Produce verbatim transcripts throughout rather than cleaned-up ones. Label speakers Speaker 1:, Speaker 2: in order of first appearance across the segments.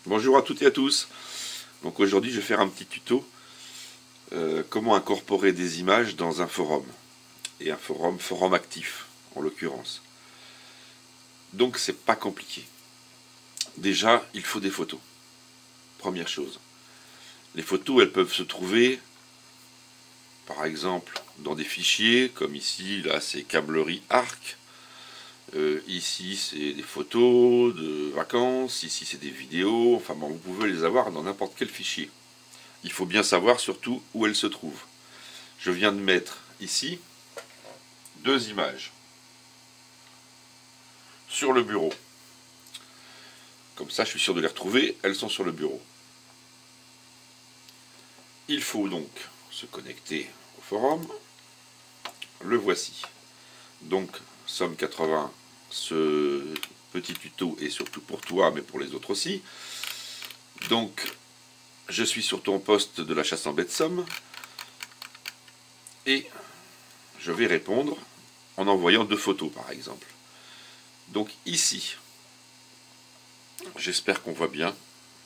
Speaker 1: Bonjour à toutes et à tous. Donc aujourd'hui je vais faire un petit tuto euh, comment incorporer des images dans un forum, et un forum, forum actif en l'occurrence. Donc c'est pas compliqué. Déjà il faut des photos. Première chose. Les photos elles peuvent se trouver par exemple dans des fichiers comme ici, là c'est câblerie arc. Euh, ici c'est des photos de vacances, ici c'est des vidéos, enfin bon, vous pouvez les avoir dans n'importe quel fichier. Il faut bien savoir surtout où elles se trouvent. Je viens de mettre ici deux images sur le bureau. Comme ça je suis sûr de les retrouver, elles sont sur le bureau. Il faut donc se connecter au forum. Le voici. Donc Somme quatre-vingts, ce petit tuto est surtout pour toi, mais pour les autres aussi. Donc, je suis sur ton poste de la chasse en baie de Somme, et je vais répondre en envoyant deux photos, par exemple. Donc ici, j'espère qu'on voit bien.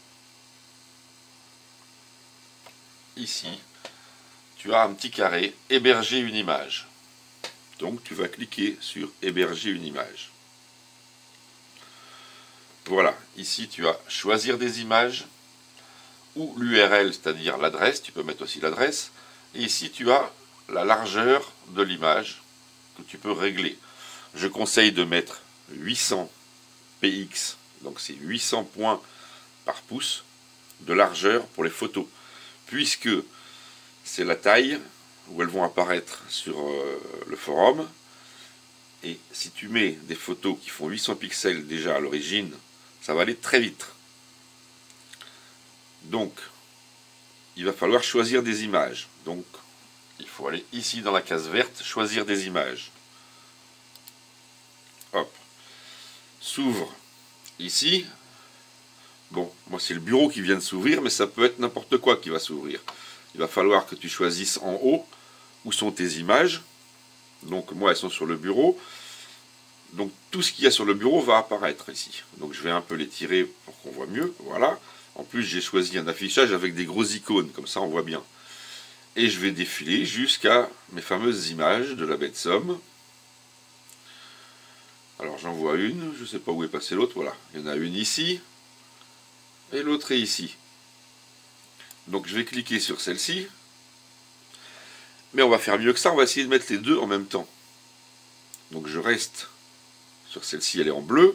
Speaker 1: Ici, tu as un petit carré, héberger une image. Donc tu vas cliquer sur héberger une image. Voilà, ici tu as choisir des images ou l'U R L, c'est-à-dire l'adresse, tu peux mettre aussi l'adresse. Et ici tu as la largeur de l'image que tu peux régler. Je conseille de mettre huit cents P X, donc c'est huit cents points par pouce de largeur pour les photos, puisque c'est la taille où elles vont apparaître sur euh, le forum. Et si tu mets des photos qui font huit cents pixels déjà à l'origine, ça va aller très vite. Donc, il va falloir choisir des images. Donc, il faut aller ici dans la case verte, choisir des images. Hop. S'ouvre ici. Bon, moi c'est le bureau qui vient de s'ouvrir, mais ça peut être n'importe quoi qui va s'ouvrir. Il va falloir que tu choisisses en haut où sont tes images. Donc moi elles sont sur le bureau. Donc tout ce qu'il y a sur le bureau va apparaître ici. Donc je vais un peu les tirer pour qu'on voit mieux. Voilà. En plus j'ai choisi un affichage avec des gros icônes, comme ça on voit bien. Et je vais défiler jusqu'à mes fameuses images de la baie de Somme. Alors j'en vois une, je ne sais pas où est passée l'autre, voilà. Il y en a une ici, et l'autre est ici. Donc je vais cliquer sur celle-ci. Mais on va faire mieux que ça, on va essayer de mettre les deux en même temps. Donc je reste sur celle-ci, elle est en bleu.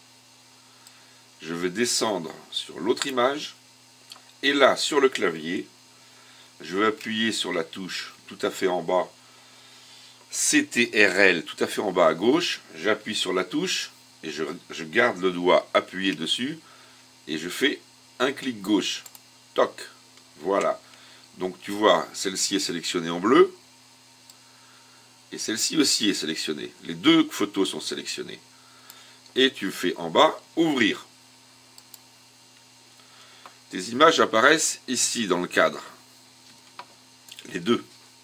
Speaker 1: Je vais descendre sur l'autre image. Et là, sur le clavier, je vais appuyer sur la touche tout à fait en bas, C T R L, tout à fait en bas à gauche. J'appuie sur la touche et je, je garde le doigt appuyé dessus. Et je fais un clic gauche. Toc. Voilà. Donc tu vois, celle-ci est sélectionnée en bleu. Et celle-ci aussi est sélectionnée. Les deux photos sont sélectionnées. Et tu fais en bas, ouvrir. Tes images apparaissent ici dans le cadre. Les deux.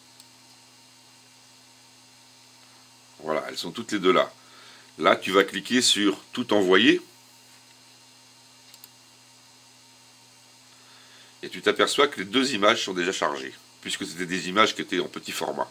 Speaker 1: Voilà, elles sont toutes les deux là. Là, tu vas cliquer sur tout envoyer. Et tu t'aperçois que les deux images sont déjà chargées, puisque c'était des images qui étaient en petit format.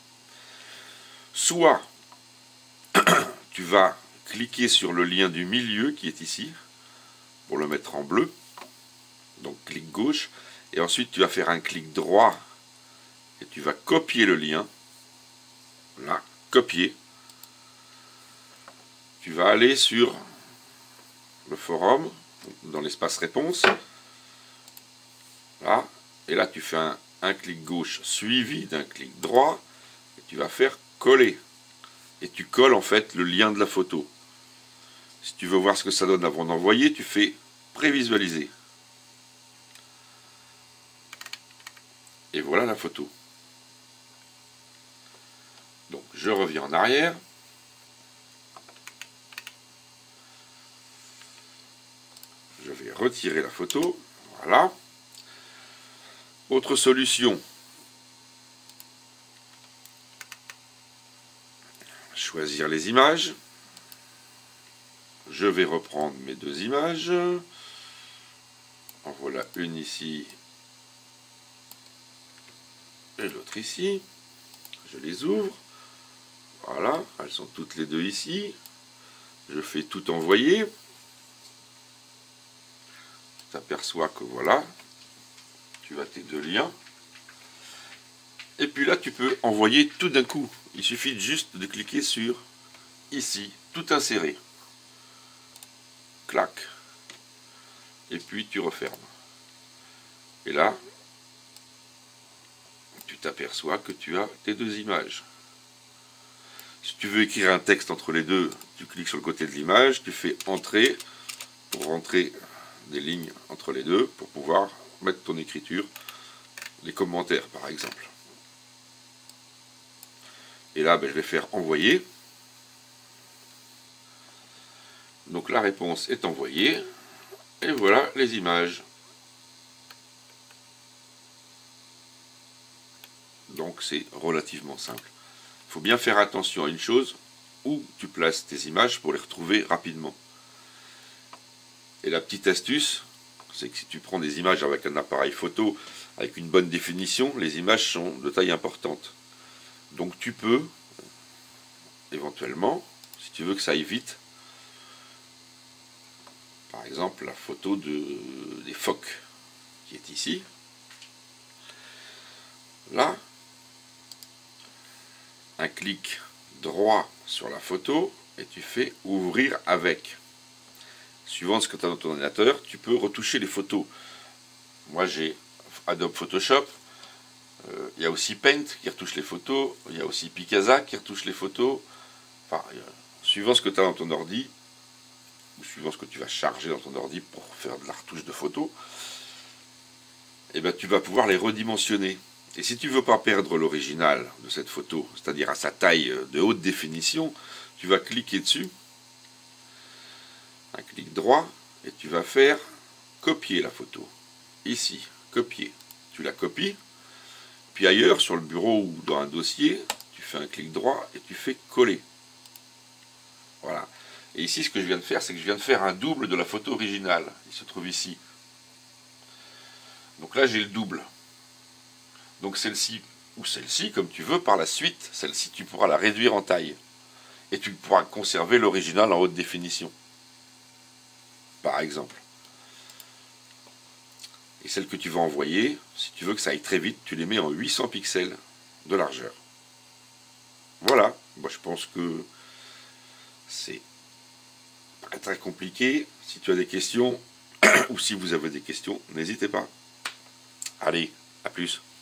Speaker 1: Soit tu vas cliquer sur le lien du milieu qui est ici, pour le mettre en bleu. Donc clic gauche, et ensuite tu vas faire un clic droit, et tu vas copier le lien. Là, copier. Tu vas aller sur le forum, dans l'espace réponse. Là, et là tu fais un, un clic gauche suivi d'un clic droit, et tu vas faire coller. Et tu colles en fait le lien de la photo. Si tu veux voir ce que ça donne avant d'envoyer, tu fais prévisualiser. Et voilà la photo. Donc je reviens en arrière. Je vais retirer la photo. Voilà. Autre solution. Choisir les images. Je vais reprendre mes deux images. En voilà une ici et l'autre ici. Je les ouvre. Voilà, elles sont toutes les deux ici. Je fais tout envoyer. Tu t'aperçois que voilà, tu as tes deux liens. Et puis là, tu peux envoyer tout d'un coup. Il suffit juste de cliquer sur ici, tout insérer. Clac. Et puis tu refermes. Et là, tu t'aperçois que tu as tes deux images. Si tu veux écrire un texte entre les deux, tu cliques sur le côté de l'image, tu fais entrer pour rentrer des lignes entre les deux pour pouvoir mettre ton écriture, les commentaires par exemple. Et là, ben, je vais faire envoyer. Donc la réponse est envoyée. Et voilà les images. Donc c'est relativement simple. Il faut bien faire attention à une chose, où tu places tes images pour les retrouver rapidement. Et la petite astuce, c'est que si tu prends des images avec un appareil photo, avec une bonne définition, les images sont de taille importante. Donc tu peux, éventuellement, si tu veux que ça aille vite, par exemple la photo de, des phoques, qui est ici, là, un clic droit sur la photo et tu fais ouvrir avec. Suivant ce que tu as dans ton ordinateur, tu peux retoucher les photos. Moi j'ai Adobe Photoshop, euh, il y a aussi Paint qui retouche les photos, il y a aussi Picasa qui retouche les photos. Enfin, euh, suivant ce que tu as dans ton ordi, ou suivant ce que tu vas charger dans ton ordi pour faire de la retouche de photos, et ben, tu vas pouvoir les redimensionner. Et si tu ne veux pas perdre l'original de cette photo, c'est-à-dire à sa taille de haute définition, tu vas cliquer dessus, un clic droit, et tu vas faire copier la photo. Ici, copier. Tu la copies, puis ailleurs, sur le bureau ou dans un dossier, tu fais un clic droit et tu fais coller. Voilà. Et ici, ce que je viens de faire, c'est que je viens de faire un double de la photo originale. Il se trouve ici. Donc là, j'ai le double. Donc celle-ci, ou celle-ci, comme tu veux, par la suite, celle-ci, tu pourras la réduire en taille. Et tu pourras conserver l'original en haute définition. Par exemple. Et celle que tu vas envoyer, si tu veux que ça aille très vite, tu les mets en huit cents pixels de largeur. Voilà. Moi, je pense que c'est pas très compliqué. Si tu as des questions, ou si vous avez des questions, n'hésitez pas. Allez, à plus.